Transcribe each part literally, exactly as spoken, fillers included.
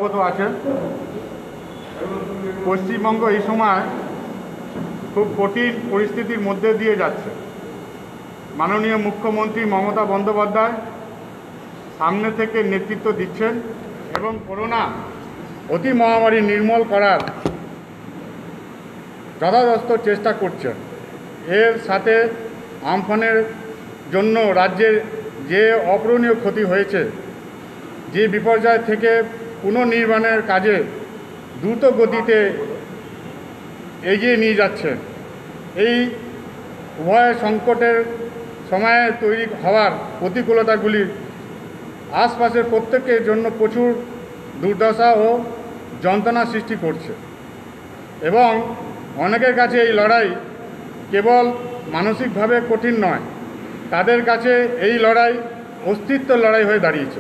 অবগত আছেন, পশ্চিমবঙ্গ এই সময় খুব কঠিন পরিস্থিতির মধ্যে দিয়ে যাচ্ছে। মাননীয় মুখ্যমন্ত্রী মমতা বন্দ্যোপাধ্যায় সামনে থেকে নেতৃত্ব দিচ্ছেন এবং করোনা অতি মহামারী নির্মূল করার যথাযথ চেষ্টা করছেন। এর সাথে আমফানের জন্য রাজ্যের যে অপূরণীয় ক্ষতি হয়েছে, যে বিপর্যয় থেকে পুনর্নির্মাণের কাজে দ্রুত গতিতে এগিয়ে নিয়ে যাচ্ছে, এই উভয় সংকটের সময়ে তৈরি হওয়ার প্রতিকূলতাগুলি আশপাশের প্রত্যেকের জন্য প্রচুর দুর্দশা ও যন্ত্রণা সৃষ্টি করছে এবং অনেকের কাছে এই লড়াই কেবল মানসিকভাবে কঠিন নয়, তাদের কাছে এই লড়াই অস্তিত্ব লড়াই হয়ে দাঁড়িয়েছে।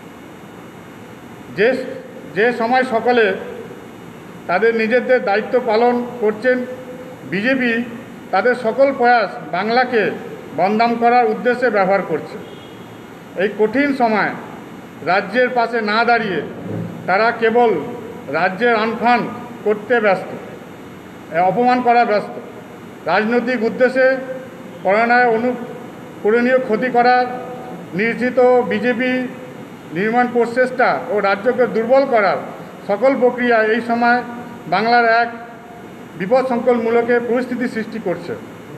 যে যে সময় সকলে তাদের নিজেদের দায়িত্ব পালন করছেন, বিজেপি তাদের সকল প্রয়াস বাংলাকে বদনাম করার উদ্দেশ্যে ব্যবহার করছে। এই কঠিন সময় রাজ্যের পাশে না দাঁড়িয়ে তারা কেবল রাজ্যের আনফান করতে ব্যস্ত, অপমান করা ব্যস্ত। রাজনৈতিক উদ্দেশ্যে করোনায় অনুকরণীয় ক্ষতি করার নির্জিত বিজেপি নির্মাণ প্রচেষ্টা ও রাজ্যকে দুর্বল করার সকল প্রক্রিয়া এই সময় বাংলার এক বিপদসংকুলমূলক পরিস্থিতি সৃষ্টি করছে।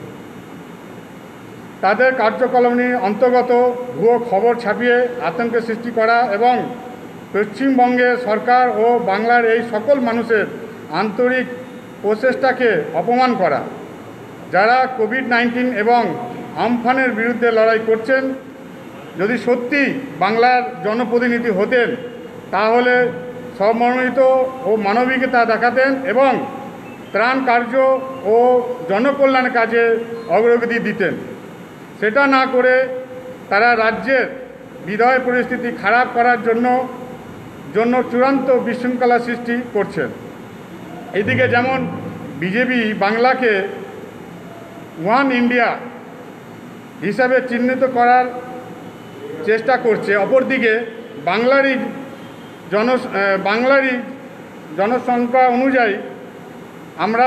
তাদের কার্যকলাপের অন্তর্গত ভুয়ো খবর ছাপিয়ে আতঙ্কের সৃষ্টি করা এবং পশ্চিমবঙ্গের সরকার ও বাংলার এই সকল মানুষের আন্তরিক প্রচেষ্টাকে অপমান করা। যারা কোভিড নাইন্টিন এবং আমফানের বিরুদ্ধে লড়াই করছেন, যদি সত্যি বাংলার জনপ্রতিনিধি হতেন তাহলে সমন্বিত ও মানবিকতা দেখাতেন এবং ত্রাণ কার্য ও জনকল্যাণ কাজে অগ্রগতি দিতেন। সেটা না করে তারা রাজ্যের বিদায় পরিস্থিতি খারাপ করার জন্য জন্য চূড়ান্ত বিশৃঙ্খলা সৃষ্টি করছেন। এদিকে যেমন বিজেপি বাংলাকে ওয়ান ইন্ডিয়া হিসাবে চিহ্নিত করার চেষ্টা করছে, অপরদিকে বাংলারই জন বাংলারই জনসংখ্যা অনুযায়ী আমরা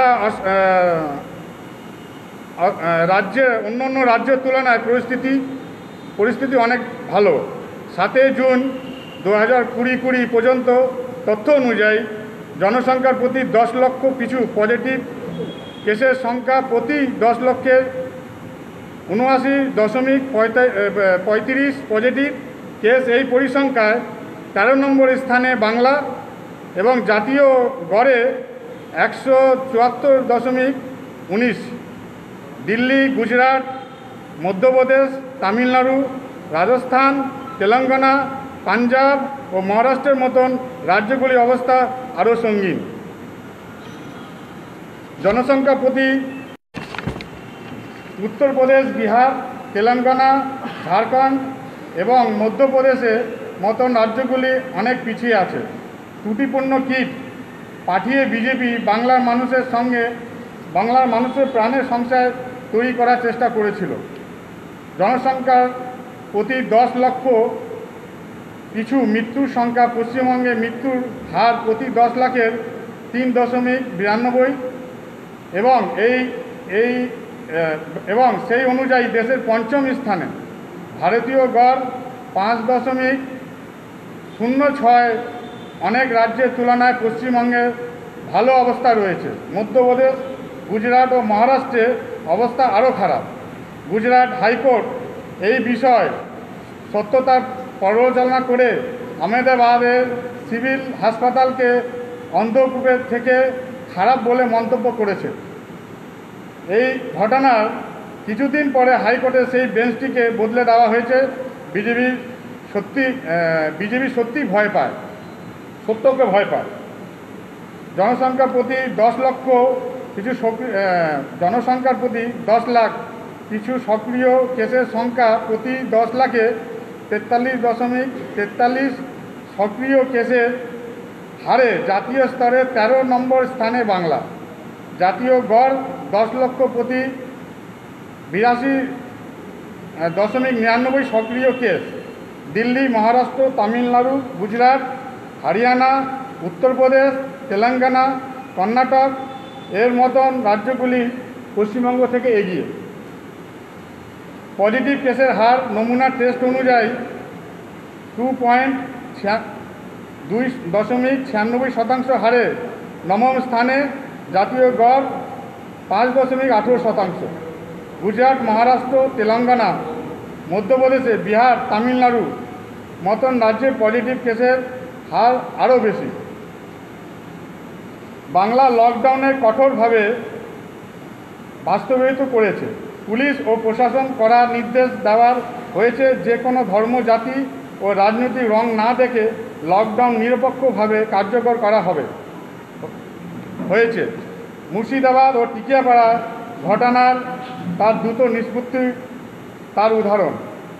রাজ্যে অন্যান্য রাজ্যের তুলনায় পরিস্থিতি পরিস্থিতি অনেক ভালো। সাতই জুন দু হাজার কুড়ি কুড়ি পর্যন্ত তথ্য অনুযায়ী জনসংখ্যার প্রতি দশ লক্ষ পিছু পজিটিভ কেসের সংখ্যা প্রতি দশ লক্ষের উনআশি দশমিক পঁয়ত্রিশ পজিটিভ কেস। এই পরিসংখ্যায় তেরো নম্বর স্থানে বাংলা এবং জাতীয় গড়ে একশো চুয়াত্তর দশমিক উনিশ। দিল্লি, গুজরাট, মধ্যপ্রদেশ, তামিলনাড়ু, রাজস্থান, তেলেঙ্গানা, পাঞ্জাব ও মহারাষ্ট্রের মতন রাজ্যগুলির অবস্থা আরও সঙ্গীন। জনসংখ্যা প্রতি উত্তরপ্রদেশ, বিহার, তেলেঙ্গানা, ঝাড়খণ্ড এবং মধ্যপ্রদেশের মতন রাজ্যগুলি অনেক পিছিয়ে আছে। ত্রুটিপূর্ণ কিট পাঠিয়ে বিজেপি বাংলার মানুষের সঙ্গে বাংলার মানুষের প্রাণের সংশয় তৈরি করার চেষ্টা করেছিল। জনসংখ্যার প্রতি দশ লক্ষ পিছু মৃত্যুর সংখ্যা পশ্চিমবঙ্গে মৃত্যুর হার প্রতি দশ লাখের তিন দশমিক বিরানব্বই এবং এই এই এবং সেই অনুযায়ী দেশের পঞ্চম স্থানে। ভারতীয় গড় পাঁচ দশমিক শূন্য ছয়। অনেক রাজ্যের তুলনায় পশ্চিমবঙ্গে ভালো অবস্থা রয়েছে। মধ্যপ্রদেশ, গুজরাট ও মহারাষ্ট্রে অবস্থা আরও খারাপ। গুজরাট হাইকোর্ট এই বিষয় সত্যতা পর্যালোচনা করে আহমেদাবাদের সিভিল হাসপাতালকে অন্ধকূপের থেকে খারাপ বলে মন্তব্য করেছে। এই ঘটনার কিছুদিন পরে হাইকোর্টের সেই বেঞ্চটিকে বদলে দেওয়া হয়েছে। বিজেপি সত্যি বিজেপি সত্যি ভয় পায়, সত্যকে ভয় পায়। জনসংখ্যা প্রতি দশ লক্ষ কিছু জনসংখ্যার প্রতি দশ লাখ কিছু সক্রিয় কেসের সংখ্যা প্রতি দশ লাখে তেতাল্লিশ দশমিক তেতাল্লিশ সক্রিয় কেসের হারে জাতীয় স্তরে তেরো নম্বর স্থানে বাংলা। জাতীয় গড় দশ লক্ষ প্রতি বিরাশি দশমিক নিরানব্বই সক্রিয় কেস। দিল্লি, মহারাষ্ট্র, তামিলনাড়ু, গুজরাট হরিয়ানা, উত্তরপ্রদেশ, তেলেঙ্গানা, কর্ণাটক এর মতন রাজ্যগুলি পশ্চিমবঙ্গ থেকে এগিয়ে। পজিটিভ কেসের হার নমুনা টেস্ট অনুযায়ী টু পয়েন্ট দুই দশমিক ছিয়ানব্বই শতাংশ হারে নবম স্থানে, জাতীয় গড় পাঁচ দশমিক আঠেরো শতাংশ। গুজরাট, মহারাষ্ট্র, তেলেঙ্গানা, মধ্যপ্রদেশে, বিহার, তামিলনাড়ু মতন রাজ্যে পজিটিভ কেসের হার আরও বেশি। বাংলা লকডাউনে কঠোরভাবে বাস্তবায়িত করেছে। পুলিশ ও প্রশাসন করার নির্দেশ দেওয়ার হয়েছে যে কোনো ধর্ম, জাতি ও রাজনৈতিক রং না দেখে লকডাউন নিরপেক্ষভাবে কার্যকর করা হবে হয়েছে। মুর্শিদাবাদ ও টিকিয়াপাড়া ঘটনার তার দ্রুত নিষ্পত্তি তার উদাহরণ।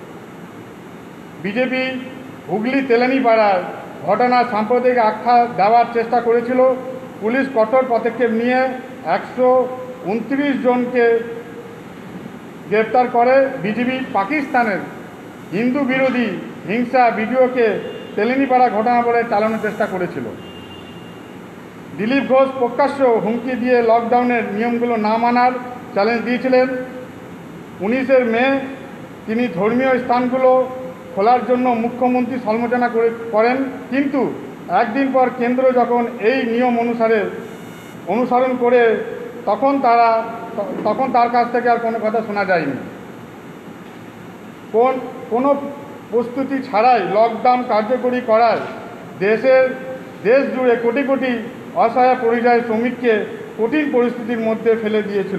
বিজেপি হুগলি তেলেনীপাড়ার ঘটনা সাম্প্রদায়িক আখ্যা দেওয়ার চেষ্টা করেছিল। পুলিশ কঠোর পদক্ষেপ নিয়ে একশো উনত্রিশ জনকে গ্রেপ্তার করে। বিজেপি পাকিস্তানের হিন্দু বিরোধী হিংসা ভিডিওকে তেলেনীপাড়া ঘটনা বলে চালানোর চেষ্টা করেছিল। দিলীপ ঘোষ প্রকাশ্য হুমকি দিয়ে লকডাউনের নিয়মগুলো না মানার চ্যালেঞ্জ দিয়েছিলেন। উনিশের মে তিনি ধর্মীয় স্থানগুলো খোলার জন্য মুখ্যমন্ত্রী সমালোচনা করে করেন, কিন্তু একদিন পর কেন্দ্র যখন এই নিয়ম অনুসারে অনুসরণ করে তখন তারা তখন তার কাছ থেকে আর কোনো কথা শোনা যায়নি। কোন কোনো প্রস্তুতি ছাড়াই লকডাউন কার্যকরী করায় দেশের দেশ জুড়ে কোটি কোটি অসহায় পরিযায়ী শ্রমিককে কঠিন পরিস্থিতির মধ্যে ফেলে দিয়েছিল।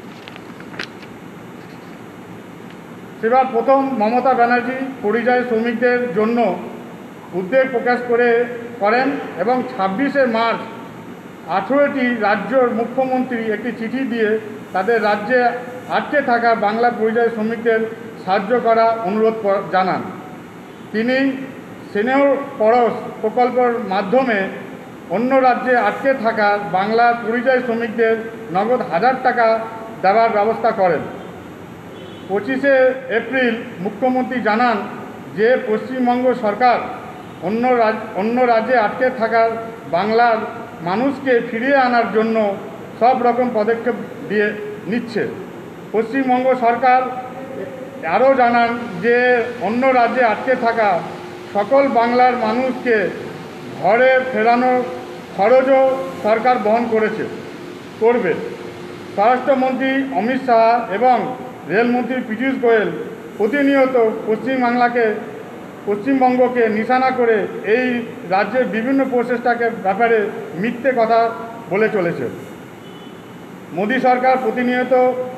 সেবার প্রথম মমতা ব্যানার্জি পরিযায়ী শ্রমিকদের জন্য উদ্বেগ প্রকাশ করে করেন এবং ছাব্বিশে মার্চ আঠেরোটি রাজ্যের মুখ্যমন্ত্রী একটি চিঠি দিয়ে তাদের রাজ্যে আটকে থাকা বাংলা পরিযায়ী শ্রমিকদের সাহায্য করা অনুরোধ জানান। তিনি স্নেহ পরশ প্রকল্পের মাধ্যমে অন্য রাজ্যে আটকে থাকা বাংলা পরিযায়ী শ্রমিকদের নগদ হাজার টাকা দেওয়ার ব্যবস্থা করেন। পঁচিশে এপ্রিল মুখ্যমন্ত্রী জানান যে পশ্চিমবঙ্গ সরকার অন্য রাজ্য অন্য রাজ্যে আটকে থাকা বাংলার মানুষকে ফিরিয়ে আনার জন্য সব রকম পদক্ষেপ দিয়ে নিচ্ছে। পশ্চিমবঙ্গ সরকার আরও জানান যে অন্য রাজ্যে আটকে থাকা সকল বাংলার মানুষকে ঘরে ফেরানোর খরচও সরকার বহন করেছে করবে। স্বরাষ্ট্রমন্ত্রী অমিত শাহ এবং রেলমন্ত্রী পীযূষ গোয়েল প্রতিনিয়ত পশ্চিমবাংলাকে পশ্চিমবঙ্গকে নিশানা করে এই রাজ্যের বিভিন্ন প্রচেষ্টাকে ব্যাপারে মিথ্যে কথা বলে চলেছে। মোদী সরকার প্রতিনিয়ত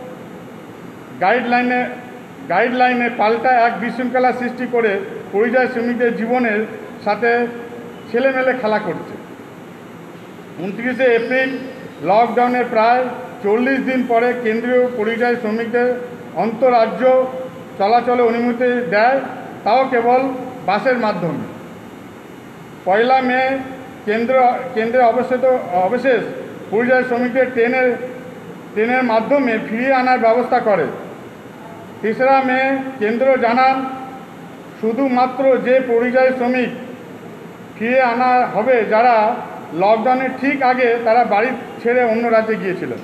গাইডলাইনে গাইডলাইনে পাল্টা এক বিশৃঙ্খলা সৃষ্টি করে পরিযায়ী শ্রমিকদের জীবনের সাথে ছেলেমেলে খেলা করছে। উনত্রিশে এপ্রিল লকডাউনের প্রায় চল্লিশ দিন পরে কেন্দ্রীয় পরিযায়ী শ্রমিকদের আন্তঃরাজ্য চলাচলে অনুমতি দেয়, তাও কেবল বাসের মাধ্যমে। পয়লা মে কেন্দ্র কেন্দ্রে অবস্থিত অবশেষ পরিযায়ী শ্রমিকদের ট্রেনের ট্রেনের মাধ্যমে ফিরিয়ে আনার ব্যবস্থা করে। তেসরা মে কেন্দ্র জানান শুধুমাত্র যে পরিযায়ী শ্রমিক ফিরিয়ে আনা হবে যারা লকডাউনের ঠিক আগে তারা বাড়ি ছেড়ে অন্য রাজ্যে গিয়েছিল।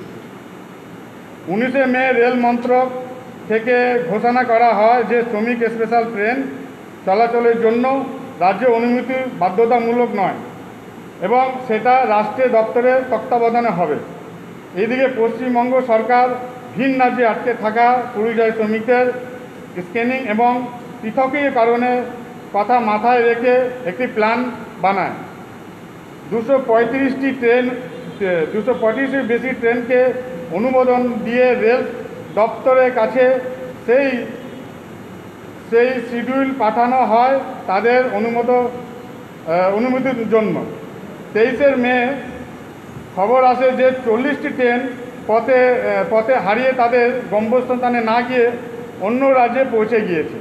উনিশে মে রেল মন্ত্রক থেকে ঘোষণা করা হয় যে শ্রমিক স্পেশাল ট্রেন চলাচলের জন্য রাজ্যে অনুমতি বাধ্যতামূলক নয় এবং সেটা রাষ্ট্রীয় দপ্তরের তত্ত্বাবধানে হবে। এদিকে পশ্চিমবঙ্গ সরকার ভিন রাজ্যে আটকে থাকা পরিযায়ী শ্রমিকদের স্ক্যানিং এবং পৃথকীকরণের কথা মাথায় রেখে একটি প্ল্যান বানায়। দুশো পঁয়ত্রিশটি ট্রেন দুশো পঁয়ত্রিশের বেশি ট্রেনকে অনুমোদন দিয়ে রেল দপ্তরের কাছে সেই সেই শিডিউল পাঠানো হয় তাদের অনুমোদ অনুমতির জন্য। তেইশের মে খবর আসে যে চল্লিশটি ট্রেন পথে পথে হারিয়ে তাদের গন্তব্যস্থানে না গিয়ে অন্য রাজ্যে পৌঁছে গিয়েছে।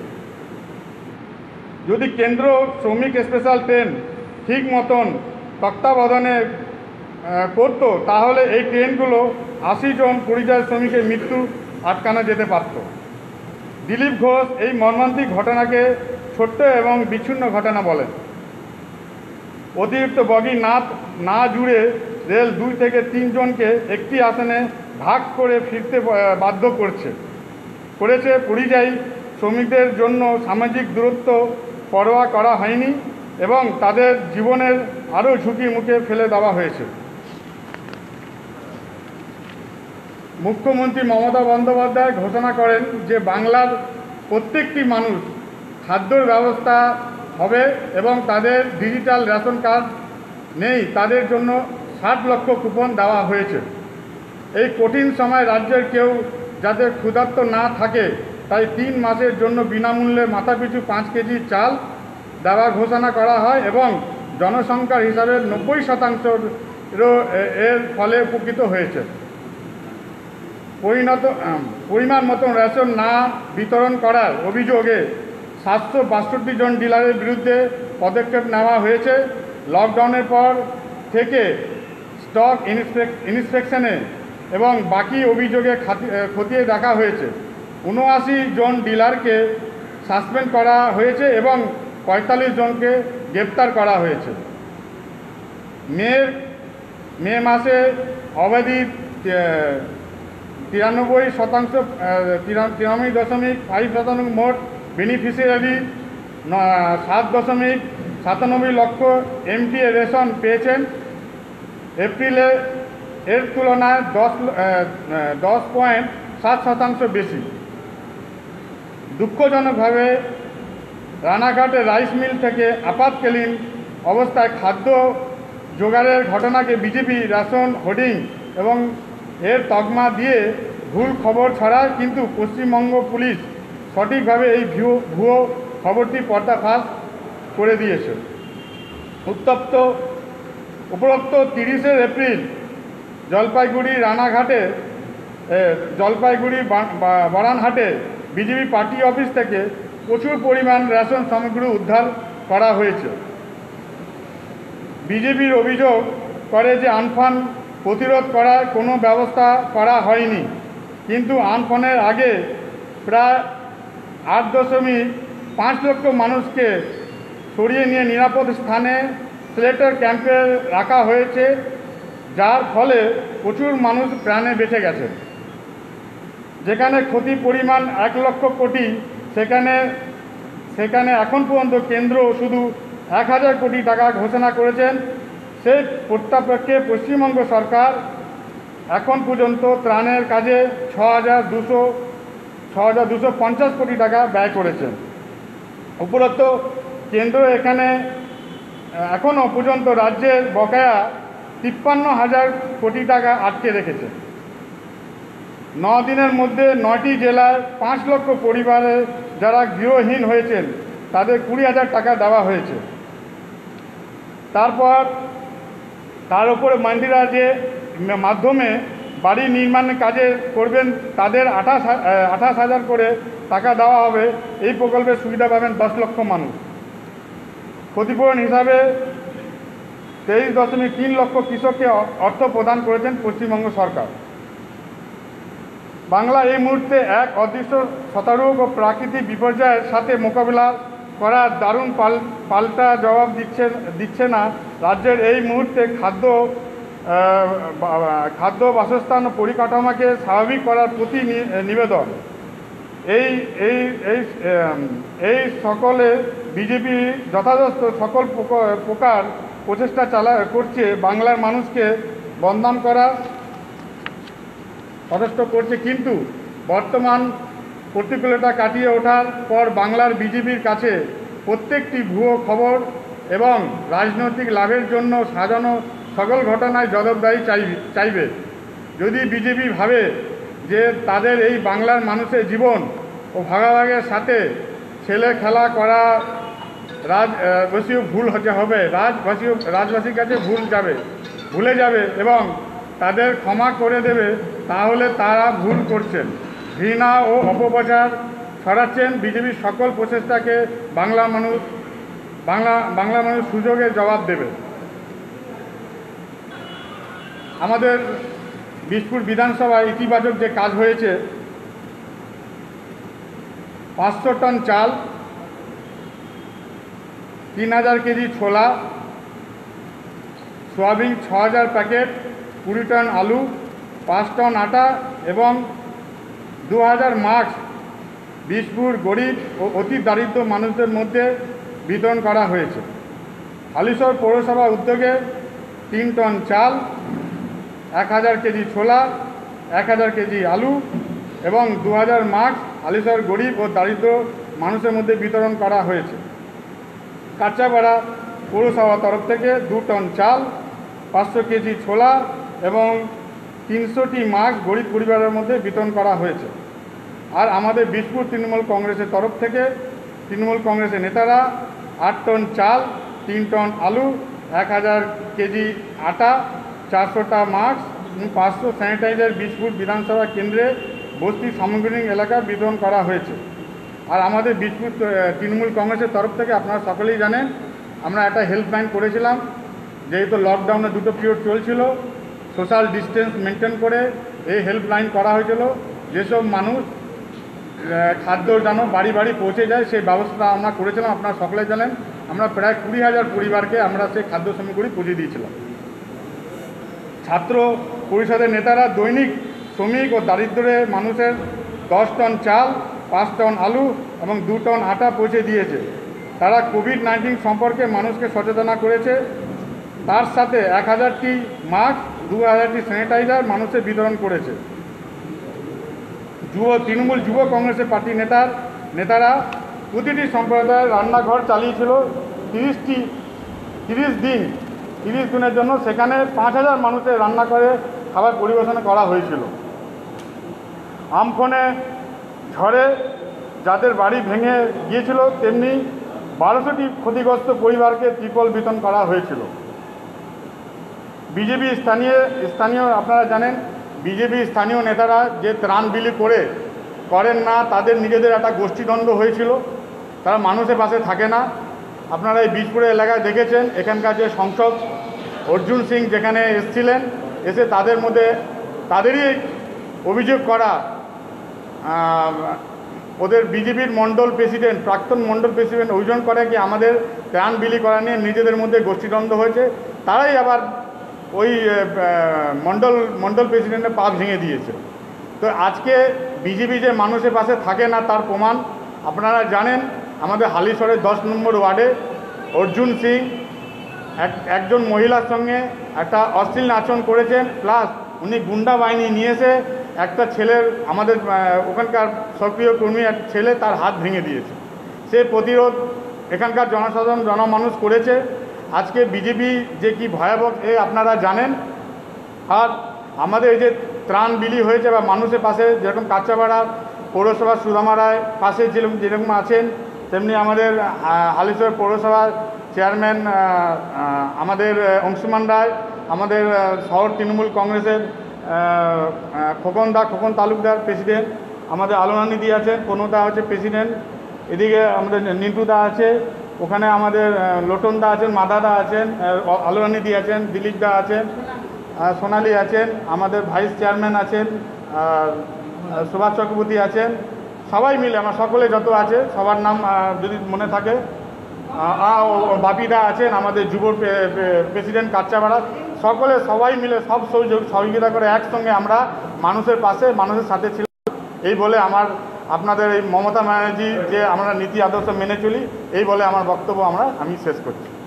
যদি কেন্দ্র শ্রমিক স্পেশাল ট্রেন ঠিক মতন তত্ত্বাবধানে করত তাহলে এই ট্রেনগুলো আশি জন পরিযায়ী শ্রমিকের মৃত্যু আটকানো যেতে পারত। দিলীপ ঘোষ এই মর্মান্তিক ঘটনাকে ছোট্ট এবং বিচ্ছিন্ন ঘটনা বলেন। অতিরিক্ত বগি না না জুড়ে রেল দুই থেকে তিনজনকে একটি আসনে ভাগ করে ফিরতে বাধ্য করছে করেছে পরিযায়ী শ্রমিকদের জন্য সামাজিক দূরত্ব পরোয়া করা হয়নি এবং তাদের জীবনের আরও ঝুঁকির মুখে ফেলে দেওয়া হয়েছে। মুখ্যমন্ত্রী মমতা বন্দ্যোপাধ্যায় ঘোষণা করেন যে বাংলার প্রত্যেকটি মানুষ খাদ্যর ব্যবস্থা হবে এবং তাদের ডিজিটাল রেশন কার্ড নেই তাদের জন্য ষাট লক্ষ কুপন দেওয়া হয়েছে। এই কঠিন সময় রাজ্যের কেউ যাতে ক্ষুধার্ত না থাকে তাই তিন মাসের জন্য বিনামূল্যে মাথাপিছু পাঁচ কেজি চাল দেওয়া ঘোষণা করা হয় এবং জনসংখ্যার হিসাবে নব্বই শতাংশ এর ফলে উপকৃত হয়েছে। পরিণত পরিমাণ মতন রেশন না বিতরণ করার অভিযোগে সাতশো বাষট্টি জন ডিলারের বিরুদ্ধে পদক্ষেপ নেওয়া হয়েছে। লকডাউনের পর থেকে স্টক ইন্সপেকশনে এবং বাকি অভিযোগে খতিয়ে দেখা হয়েছে। উনআশি জন ডিলারকে সাসপেন্ড করা হয়েছে এবং পঁয়তাল্লিশ জনকে গ্রেপ্তার করা হয়েছে। মের মে মাসে অবধি তিরানব্বই শতাংশ তিরানব্বই দশমিক ফাইভ শতাংশ মোট বেনিফিশিয়ারি সাত দশমিক সাতানব্বই লক্ষ এমটি রেশন পেয়েছেন। এপ্রিলে এর তুলনায় দশ দশ পয়েন্ট সাত শতাংশ বেশি। দুঃখজনকভাবে রানাঘাটে রাইস মিল থেকে আপাতকালীন অবস্থায় খাদ্য জোগাড়ের ঘটনাকে বিজেপি রেশন হোর্ডিং এবং এর তকমা দিয়ে ভুল খবর ছড়ায়, কিন্তু পশ্চিমবঙ্গ পুলিশ সঠিকভাবে এই ভুয়ো ভুয়ো খবরটি পর্দাফাশ করে দিয়েছে। উত্তপ্ত উপরোক্ত তিরিশে এপ্রিল জলপাইগুড়ি রানাঘাটে জলপাইগুড়ি বারানহাটে বিজেপি পার্টি অফিস থেকে প্রচুর পরিমাণ রেশন সামগ্রী উদ্ধার করা হয়েছে। বিজেপির অভিযোগ করে যে আনফান প্রতিরোধ করার কোনো ব্যবস্থা করা হয়নি, কিন্তু আনফানের আগে প্রায় আট দশমিক পাঁচ লক্ষ মানুষকে সরিয়ে নিয়ে নিরাপদ স্থানে সিলেটের ক্যাম্পে রাখা হয়েছে, যার ফলে প্রচুর মানুষ প্রাণে বেঁচে গেছে। যেখানে ক্ষতি পরিমাণ এক লক্ষ কোটি সেখানে সেখানে এখন পর্যন্ত কেন্দ্র শুধু এক হাজার কোটি টাকা ঘোষণা করেছেন। সেই প্রত্যাপেক্ষে পশ্চিমবঙ্গ সরকার এখন পর্যন্ত ত্রাণের কাজে ছ হাজার দুশো ছ হাজার দুশো পঞ্চাশ কোটি টাকা ব্যয় করেছেন। উপরন্তু কেন্দ্র এখানে এখনও পর্যন্ত রাজ্যের বকেয়া তিপ্পান্ন হাজার কোটি টাকা আটকে রেখেছে। ন দিনের মধ্যে নয়টি জেলায় পাঁচ লক্ষ পরিবারে যারা গৃহহীন হয়েছেন তাদের কুড়ি হাজার টাকা দেওয়া হয়েছে। তারপর তার উপরে মন্দিরা যে মাধ্যমে বাড়ি নির্মাণের কাজে করবেন তাদের আঠাশ আঠাশ হাজার করে টাকা দেওয়া হবে। এই প্রকল্পের সুবিধা পাবেন দশ লক্ষ মানুষ। ক্ষতিপূরণ হিসাবে তেইশ দশমিক তিন লক্ষ কৃষককে অর্থ প্রদান করেছেন পশ্চিমবঙ্গ সরকার। বাংলা এই মুহূর্তে এক অদৃশ্য শতারূপ ও প্রাকৃতিক বিপর্যয়ের সাথে মোকাবিলা করার দারুণ পাল পাল্টা জবাব দিচ্ছে দিচ্ছে না। রাজ্যের এই মুহূর্তে খাদ্য খাদ্য বাসস্থান ও পরিকাঠামোকে স্বাভাবিক করার প্রতি নিবেদন। এই এই এই এই সকলে বিজেপি যথাযথ সকল প্রকার প্রচেষ্টা চালা করছে বাংলার মানুষকে বদনাম করা যথেষ্ট করছে, কিন্তু বর্তমান প্রতিকূলতা কাটিয়ে ওঠার পর বাংলার বিজেপির কাছে প্রত্যেকটি ভুয়ো খবর এবং রাজনৈতিক লাভের জন্য সাজানো সকল ঘটনায় জবাবদাহি চাইবে চাইবে যদি বিজেপি ভাবে যে তাদের এই বাংলার মানুষের জীবন ও ভাগাভাগের সাথে ছেলে খেলা করা রাজবাসীও ভুল হতে হবে রাজবাসীও রাজবাসীর কাছে ভুল যাবে ভুলে যাবে এবং তাদের ক্ষমা করে দেবে, তাহলে তারা ভুল করছেন। ঘৃণা ও অপপ্রচার ছড়াচ্ছেন। বিজেপির সকল প্রচেষ্টাকে বাংলা মানুষ বাংলা বাংলা মানুষ সুযোগের জবাব দেবে। আমাদের বিশপুর বিধানসভায় ইতিবাচক যে কাজ হয়েছে, পাঁচশো টন চাল, তিন হাজার কেজি ছোলা সোয়াবিন ছ হাজার প্যাকেট, কুড়ি টন আলু, পাঁচ টন আটা এবং দু হাজার মাস্ক বিষপুর গরিব ও অতি দারিদ্র মানুষদের মধ্যে বিতরণ করা হয়েছে। হালিশহর পৌরসভা উদ্যোগে তিন টন চাল, এক হাজার কেজি ছোলা, এক হাজার কেজি আলু এবং দু হাজার মাস্ক হালিশহর গরিব ও দারিদ্র মানুষের মধ্যে বিতরণ করা হয়েছে। কাঁচাপাড়া পৌরসভার তরফ থেকে দু টন চাল, পাঁচশো কেজি ছোলা এবং তিনশোটি মাস্ক গরিব পরিবারের মধ্যে বিতরণ করা হয়েছে। আর আমাদের বিষপুর তৃণমূল কংগ্রেসের তরফ থেকে তৃণমূল কংগ্রেসের নেতারা আট টন চাল, তিন টন আলু, এক হাজার কেজি আটা, চারশোটা মাস্ক এবং পাঁচশো স্যানিটাইজার বিষপুর বিধানসভা কেন্দ্রে বস্তি সামগ্রিক এলাকায় বিতরণ করা হয়েছে। আর আমাদের বিষপুর তৃণমূল কংগ্রেসের তরফ থেকে আপনারা সকলেই জানেন আমরা একটা হেল্পলাইন করেছিলাম, যেহেতু লকডাউনে দুটো পিরিয়ড চলছিল, সোশ্যাল ডিস্টেন্স মেনটেন করে এই হেল্পলাইন করা হয়েছিল। যেসব মানুষ খাদ্য যেন বাড়ি বাড়ি পৌঁছে যায় সেই ব্যবস্থা আমরা করেছিলাম। আপনারা সকলে জানেন আমরা প্রায় কুড়ি হাজার পরিবারকে আমরা সেই খাদ্য সামগ্রী পৌঁছে দিয়েছিলাম। ছাত্র পরিষদের নেতারা দৈনিক শ্রমিক ও দারিদ্র্যের মানুষের দশ টন চাল, পাঁচ টন আলু এবং দু টন আটা পৌঁছে দিয়েছে। তারা কোভিড নাইন্টিন সম্পর্কে মানুষকে সচেতনা করেছে। তার সাথে এক হাজারটি মাস্ক, দু হাজারটি স্যানিটাইজার মানুষের বিতরণ করেছে। যুব তৃণমূল যুব কংগ্রেসের পার্টি নেতার নেতারা প্রতিটি সম্প্রদায়ের রান্নাঘর চালিয়েছিল তিরিশটি তিরিশ দিন তিরিশ দিনের জন্য। সেখানে পাঁচ হাজার মানুষের রান্না করে খাবার পরিবেশন করা হয়েছিল। আমফানে ঝড়ে যাদের বাড়ি ভেঙে গিয়েছিল তেমনি বারোশোটি ক্ষতিগ্রস্ত পরিবারকে ত্রিপল বিতরণ করা হয়েছিল। বিজেপি স্থানীয় স্থানীয় আপনারা জানেন বিজেপি স্থানীয় নেতারা যে ত্রাণ বিলি করে করেন না, তাদের নিজেদের একটা গোষ্ঠীদ্বন্দ্ব হয়েছিল, তারা মানুষের পাশে থাকে না। আপনারা এই বীজপুরের এলাকায় দেখেছেন এখানকার যে সংসদ অর্জুন সিং যেখানে এসেছিলেন, এসে তাদের মধ্যে তাদেরই অভিযোগ করা ওদের বিজেপির মণ্ডল প্রেসিডেন্ট প্রাক্তন মণ্ডল প্রেসিডেন্ট অভিযোগ করে কি আমাদের ত্রাণ বিলি করা নিয়ে নিজেদের মধ্যে গোষ্ঠীদ্বন্দ্ব হয়েছে। তারাই আবার ওই মণ্ডল মণ্ডল প্রেসিডেন্টের পা ভেঙে দিয়েছে। তো আজকে বিজেপি যে মানুষের পাশে থাকে না তার প্রমাণ আপনারা জানেন। আমাদের হালিশহরের দশ নম্বর ওয়ার্ডে অর্জুন সিং এক একজন মহিলার সঙ্গে একটা অশ্লীল আচরণ করেছেন, প্লাস উনি গুন্ডা বাহিনী নিয়ে এসে একটা ছেলের আমাদের ওখানকার সক্রিয় কর্মী এক ছেলে তার হাত ভেঙে দিয়েছে। সে প্রতিরোধ এখানকার জনসাধারণ জনমানুষ করেছে। আজকে বিজেপি যে কি ভয়াবহ এ আপনারা জানেন। আর আমাদের এই যে ত্রাণ বিলি হয়েছে বা মানুষের পাশে যেরকম কাঁচাপাড়া পৌরসভা সুদামা রায় পাশে যেরকম যেরকম আছেন, তেমনি আমাদের হালিশহর পৌরসভার চেয়ারম্যান আমাদের অংশুমান রায়, আমাদের শহর তৃণমূল কংগ্রেসের খোকন দা খোকন তালুকদার প্রেসিডেন্ট, আমাদের আলোরানী দি আছেন, কনুদা হচ্ছে প্রেসিডেন্ট, এদিকে আমাদের নিন্টু দা আছে, ওখানে আমাদের লোটন দা আছেন, মাদা দা আছেন, আলোরানী দি আছেন, দিলীপ দা আছেন, সোনালি আছেন, আমাদের ভাইস চেয়ারম্যান আছেন, সুভাষ চক্রবর্তী আছেন। সবাই মিলে আমরা সকলে যত আছে সবার নাম যদি মনে থাকে, বাপিদা আছেন আমাদের যুব প্রেসিডেন্ট কাচ্চাপাড়া, সকলে সবাই মিলে সব সহযোগিতা করে একসঙ্গে আমরা মানুষের পাশে মানুষের সাথে ছিলাম। এই বলে আমার আপনাদের এই মমতা ব্যানার্জি যে আমরা নীতি আদর্শ মেনে চলি, এই বলে আমার বক্তব্য আমরা আমি শেষ করছি।